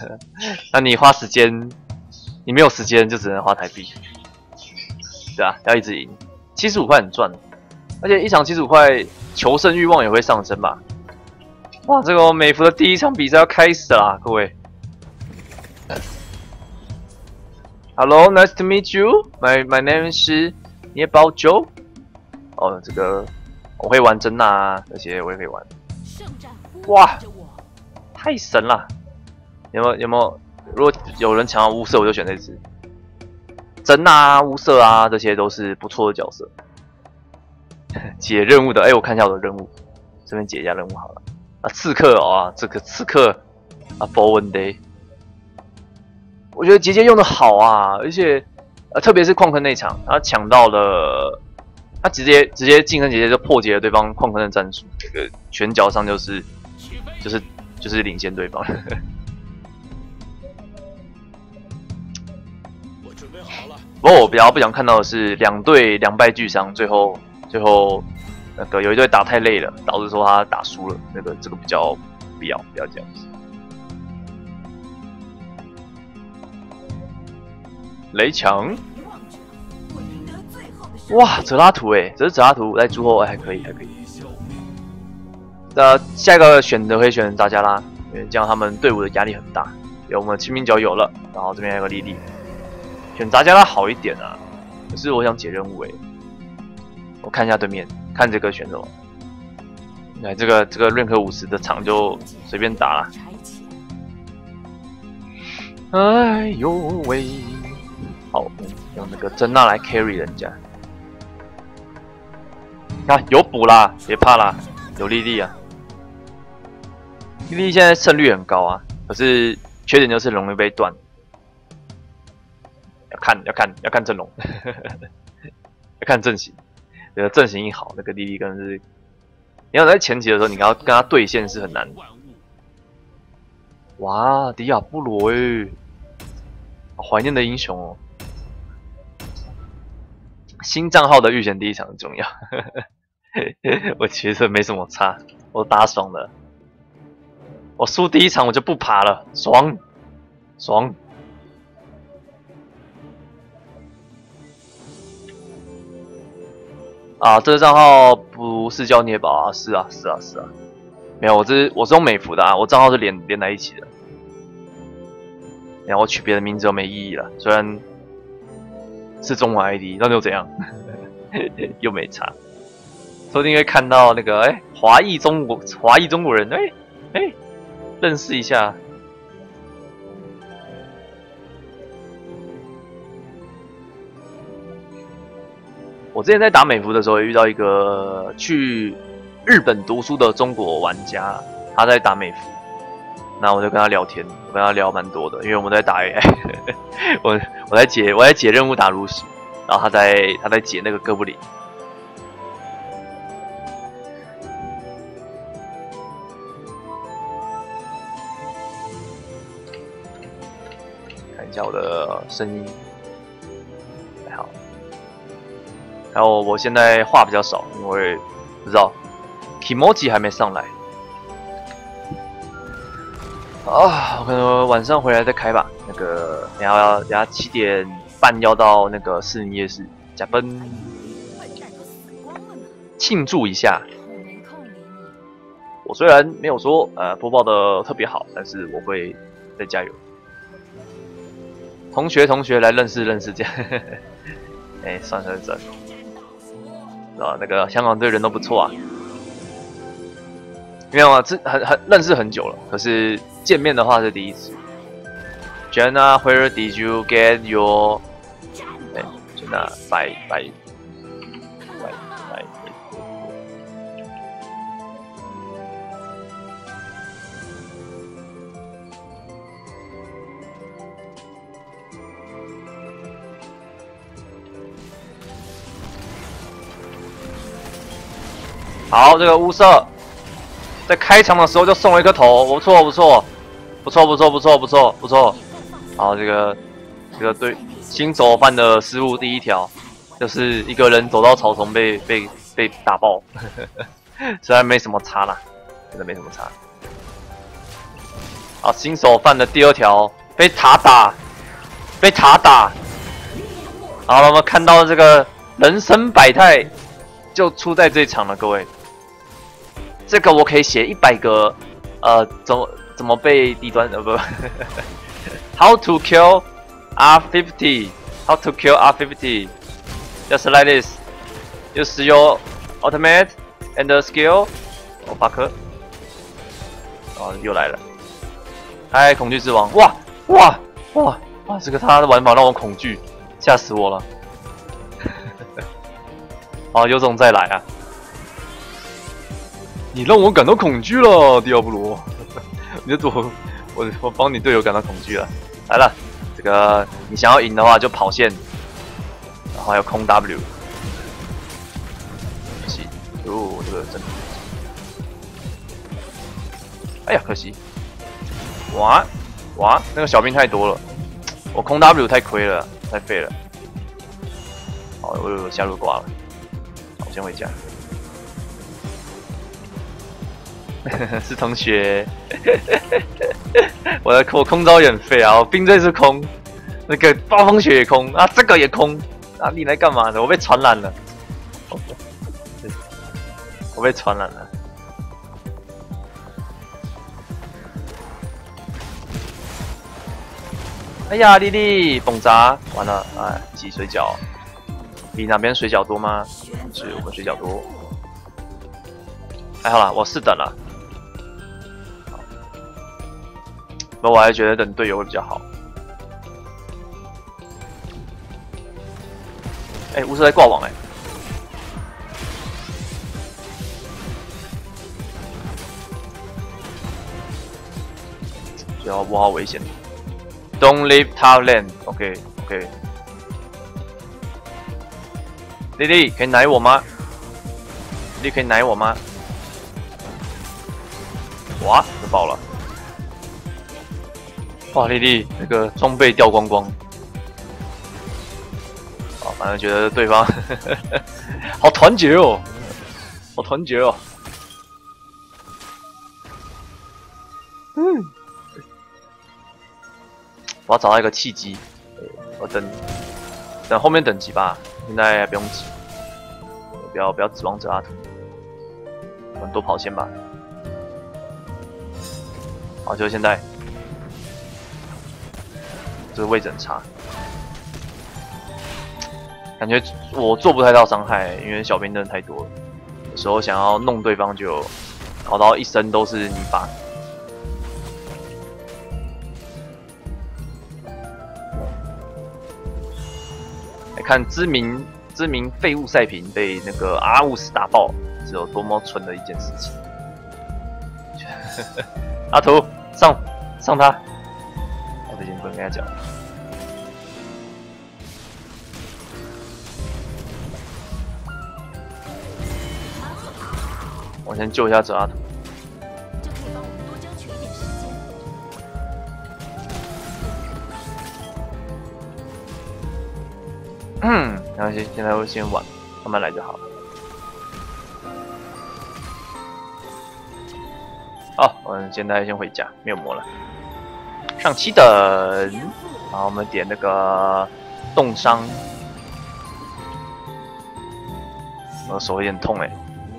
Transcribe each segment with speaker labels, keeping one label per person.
Speaker 1: 那你花时间，你没有时间就只能花台币，对啊，要一直赢。75块很赚，而且一场75块，求胜欲望也会上升吧。哇，这个美服的第一场比赛要开始啦，各位。Hello, nice to meet you. My name 是捏包 Joe。哦，这个我会玩真娜啊，而且我也可以玩。哇，太神了！有没有？如果有人抢到乌色，我就选这只。真娜啊，乌色啊，这些都是不错的角色。解任务的，我看一下我的任务，这边解一下任务好了。啊，刺客啊，这个刺客啊 ，Bowen Day。我觉得杰杰用的好啊，而且特别是矿坑那场，他抢到了，他直接近身杰杰就破解了对方矿坑的战术，这个拳脚上就是领先对方。
Speaker 2: 我准备好了。
Speaker 1: 不过我比较不想看到的是两队两败俱伤，最后那个有一队打太累了，导致说他打输了，这个比较不要这样子。雷强，哇，泽拉图这是泽拉图在朱后还可以。下一个选择可以选扎加拉，因为这样他们队伍的压力很大。有我们亲民角有了，然后这边还有个莉莉，选扎加拉好一点啊。可是我想解任务我看一下对面，看这个选手。来，这个认可50的场就随便打了。哎呦喂！好，用那个珍娜来 carry 人家。啊，有补啦，别怕啦，有莉莉啊。莉莉现在胜率很高啊，可是缺点就是容易被断。要看阵容，要看阵型。阵型一好，那个莉莉更是，你要在前期的时候，你要跟他对线是很难的。哇，迪亚布罗好怀念的英雄哦。新账号的预选第一场很重要。我其实没什么差，我打爽了。我输第一场我就不爬了，爽。啊，这个账号不是叫捏宝啊，是啊。没有，我是用美服的啊，我账号是连在一起的。然后我取别的名字都没意义了，虽然是中文 ID， 那又怎样？又没差。说不定会看到那个华裔中国人，认识一下。我之前在打美服的时候，也遇到一个去日本读书的中国玩家，他在打美服，那我就跟他聊天，我跟他聊蛮多的，因为我们在打 AI， 我在解任务打炉石，然后他在解那个哥布林。看一下我的声音，还好。然后我现在话比较少，因为不知道 Kimoji 还没上来啊，我可能晚上回来再开吧。那个等下7点半要到那个士林夜市加奔庆祝一下。我虽然没有说播报的特别好，但是我会再加油。同学来认识这样。算。啊，那个香港队人都不错啊。没有啊，很认识很久了，可是见面的话是第一次。Jenna, where did you get your? Jenna, bye. 好，这个乌色在开场的时候就送了一颗头，不错。好，这个对新手犯的失误第一条，就是一个人走到草丛被打爆，虽然没什么差啦，真的没什么差。 啊，新手犯的第2条，被塔打，被塔打。好了，我们看到这个人生百态，就出在这一场了，各位。这个我可以写100个，怎么被低端不？How to kill R50? How to kill R50? Just like this. Use your ultimate and skill. 哦，fuck！哦，又来了。嗨，恐惧之王！哇！这个他的玩法让我恐惧，吓死我了。哦，有种再来啊！你让我感到恐惧了，迪奥布罗。我帮你队友感到恐惧了。来了，这个你想要赢的话就跑线，然后还有空 W。可惜，这个真的。哎呀，可惜！哇，那个小兵太多了，我空 W 太亏了，太废了。好，我有下路挂了，好，我先回家。是同学，我空招也很废啊！我冰锥是空，那个暴风雪也空啊，这个也空啊！你来干嘛的？我被传染了，我被传染了。哎呀，丽丽崩砸，完了！哎，挤水饺，你哪边水饺多吗？是我们水饺多。还好啦，我4等了。那我还觉得等队友会比较好。哎，巫师在挂网哎。这波好危险。Don't leave top lane. OK。丽丽可以奶我吗？丽丽可以奶我吗？哇，这爆了！哇，丽丽那个装备掉光光。啊，反正觉得对方好团结哦，好团结哦。我要找到一个契机，我等后面等级吧，现在还不用急，不要指望着阿图，我们多跑线吧。好，就现在，这个位置很差，感觉我做不太到伤害，因为小兵真的太多了，有时候想要弄对方就搞到一身都是泥巴。看知名废物赛评被那个R50打爆，是有多么蠢的一件事情。阿图上他，我最近不能跟他讲。我先救一下这阿图。没关系，现在我先玩，慢慢来就好了。好，我们现在先回家，没有魔了。上7等，然后我们点那个冻伤。我的手有点痛哎。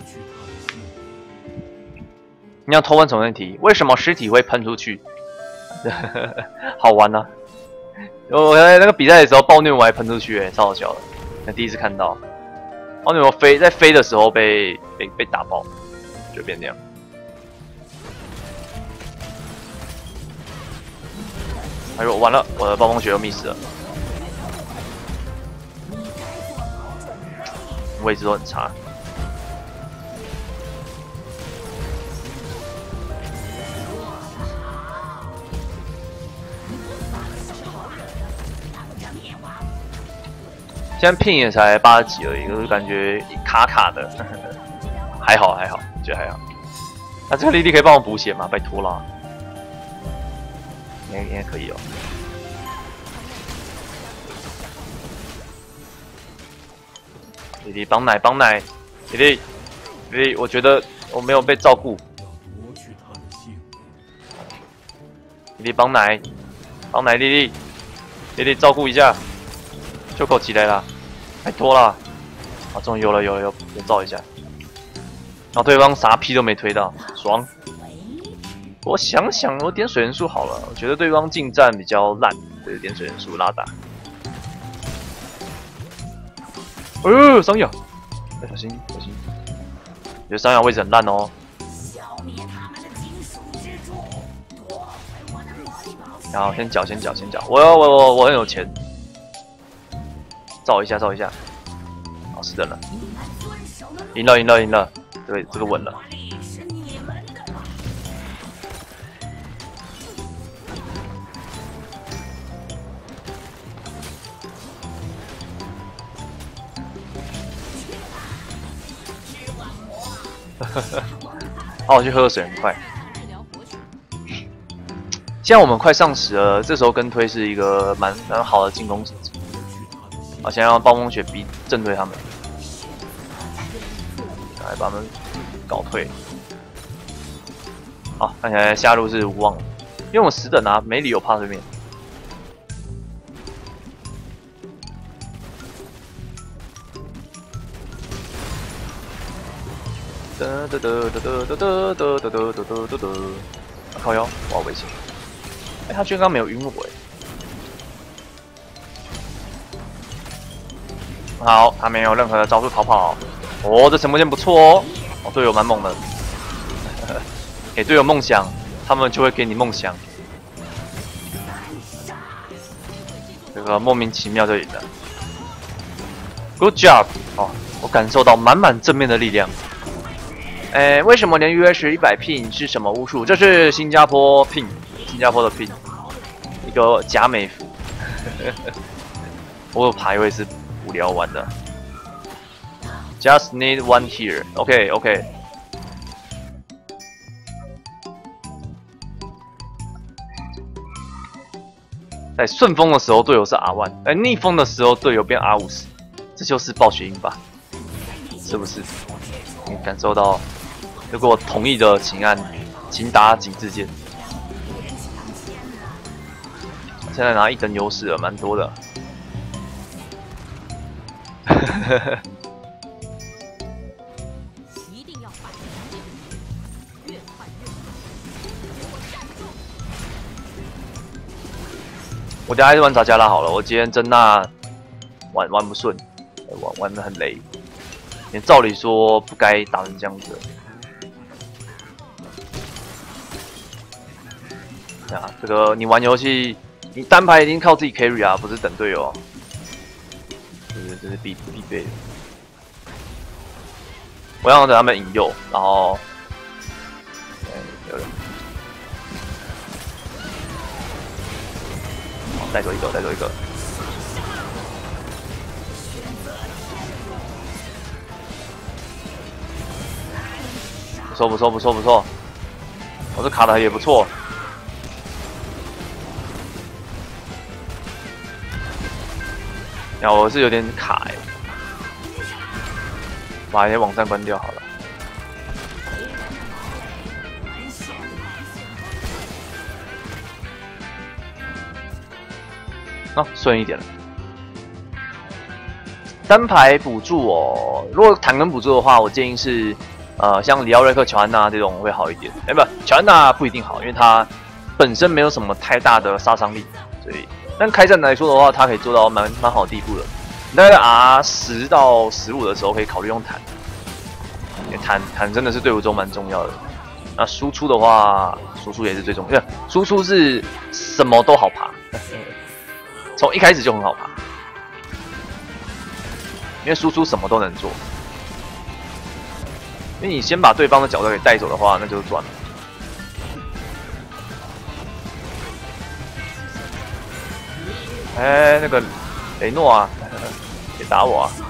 Speaker 1: 你要偷问什么问题？为什么尸体会喷出去？好玩啊！我在那个比赛的时候，暴虐我还喷出去超好笑的。那第一次看到，暴虐我在飞的时候被打爆，就变那样。哎呦，完了，我的暴风雪又 miss 了，位置都很差。现在ping也才80几而已，就是感觉卡卡的，还好，觉得还好。那这个莉莉可以帮我补血吗？拜托啦，应该可以哦。莉莉帮奶，莉莉，我觉得我没有被照顾。 丽丽帮奶，帮奶丽丽，丽丽照顾一下，就够起来了，太多了。啊，终于有照一下。然后对方啥屁都没推到，爽。我想想，我点水元素好了，我觉得对方近战比较烂，对，点水元素拉打。伤咬，小心小心！我觉得伤咬位置很烂哦。然后先缴，我很有钱，照一下。好，是的了，赢了，对，这个稳了。好，我去喝个水，很快。现在我们快上10了，这时候跟推是一个蛮好的进攻时机。啊，现在让暴风雪逼正推他们，来把他们搞退。好，看起来下路是无望的，因为我10等啊，没理由怕对面。靠腰，我好危险！哎，他居然刚没有晕我哎。好，他没有任何的招数逃跑。哦，这陈柏剑不错哦。哦，队友蛮猛的。给队友梦想，他们就会给你梦想。这个莫名其妙就赢了。Good job！ 哦，我感受到满满正面的力量。为什么连 US 100 pin 是什么巫术？这是新加坡 pin， 新加坡的 pin， 一个假美服。我有排位是无聊玩的。Just need one here。OK。在顺风的时候队友是 R1， 逆风的时候队友变 R50， 这就是暴雪英吧？是不是？你感受到？如果同意的，请按，请打井字键。现在拿1等优势了，蛮多的。一定要快，越快越好。我等下还是玩扎加拉好了，我今天真那玩不顺，玩得很累。连照理说不该打成这样子。啊，这个你玩游戏，你单排一定靠自己 carry 啊，不是等队友啊。这是必备的。我要等他们引诱，然后，有人，好，带走一个。不错，我这卡的也不错。然后我是有点卡把一些网站关掉好了。啊，顺一点了。单排补助哦，如果坦跟补助的话，我建议是，像里奥瑞克、乔安娜这种会好一点。不，乔安娜不一定好，因为她本身没有什么太大的杀伤力，所以。但开战来说的话，它可以做到蛮好的地步的。你大概 R10到15的时候，可以考虑用坦，因为坦真的是队伍中蛮重要的。那输出的话，输出也是最重要的。输出是什么都好爬，从一开始就很好爬，因为输出什么都能做。因为你先把对方的角色给带走的话，那就是赚了。那个雷诺啊，别打我啊！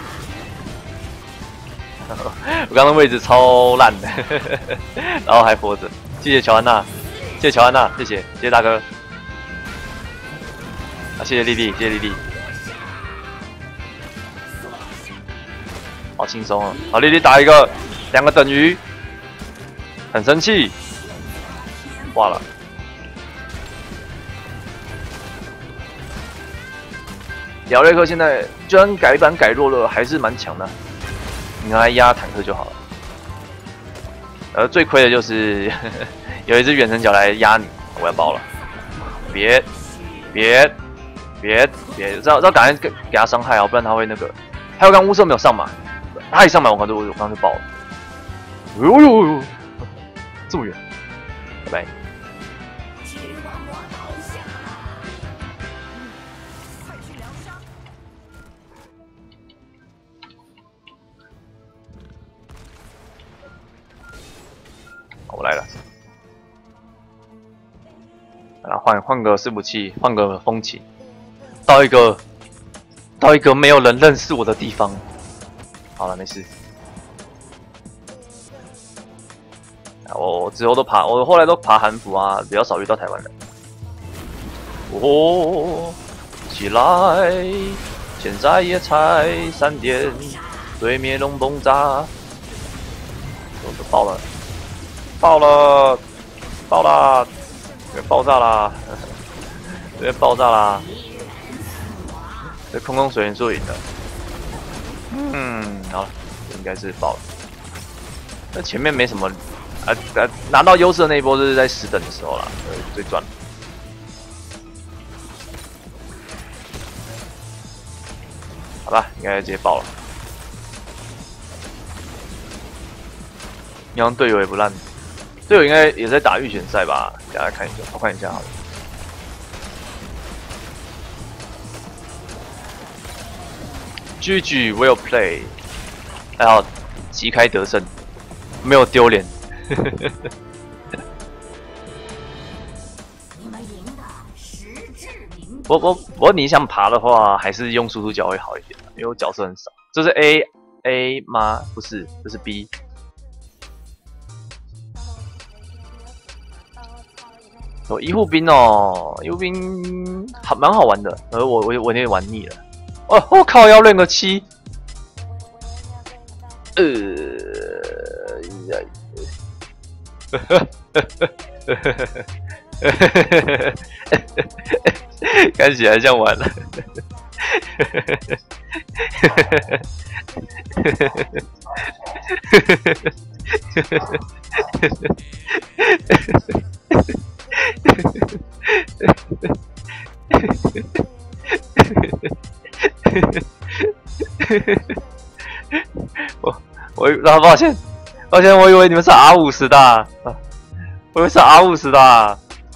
Speaker 1: 我刚刚位置超烂的，然后还活着。谢谢乔安娜，谢谢大哥。啊，谢谢丽丽，好轻松啊！好，丽丽打2个等于，很生气，挂了。 辽瑞克现在就算改版改弱了，还是蛮强的。你拿来压坦克就好了。最亏的就是有一只远程角来压你，我要爆了！别，要赶快给他伤害啊，不然他会那个。还有刚乌瑟没有上满，他一上满我刚刚就爆了。呦，这么远，拜拜。我来了，来换个伺服器，换个风琴，到一个没有人认识我的地方。好了，没事。我之后都爬，我后来都爬韩服啊，比较少遇到台湾人。哦，起来！现在也才3点，对面龙崩炸，我都爆了。爆了！爆炸啦！爆炸啦！这空空水元素赢了。好了，应该是爆了。那前面没什么，拿到优势的那一波就是在10等的时候啦，最赚。好吧，应该直接爆了。你看队友也不烂。队友应该也在打预选赛吧？给大家看一下，我看一下好了。GG well play， 还好旗开得胜，没有丢脸。我你想爬的话，还是用输出角会好一点，因为我角色很少。这是 A 吗？不是，这是 B。医护兵哦，医护兵蛮好玩的，我有点玩腻了。我靠，要练个7。看起来像玩了。抱歉，我以为你们是 R50 的，我以为是 R50 的。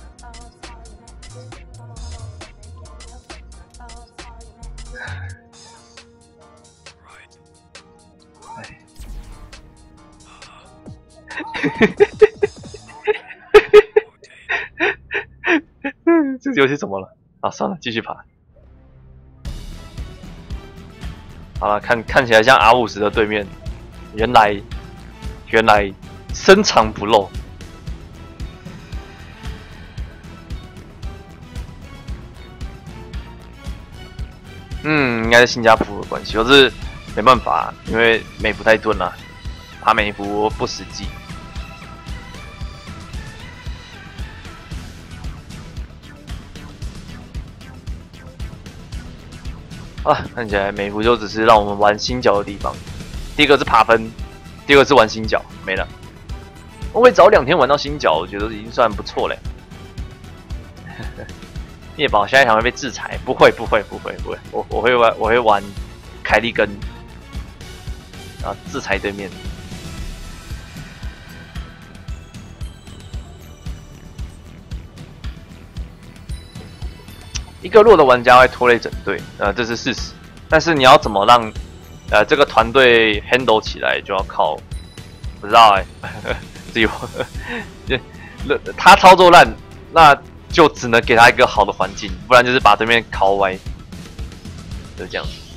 Speaker 1: 这个游戏怎么了？啊，算了，继续爬。好了，看起来像 R50 的对面，原来深藏不露。应该是新加坡的关系，我是没办法，因为美服太钝了，爬美服不实际。看起来美服就只是让我们玩新角的地方。第一个是爬分，第二个是玩新角，没了。我会早2天玩到新角，我觉得已经算不错嘞。灭宝下一场会被制裁，不会，我会玩凯利根，然后制裁对面。一个弱的玩家会拖累整队，这是事实。但是你要怎么让这个团队 handle 起来，就要靠不知道自己他操作烂，那就只能给他一个好的环境，不然就是把对面敲歪，就是这样子。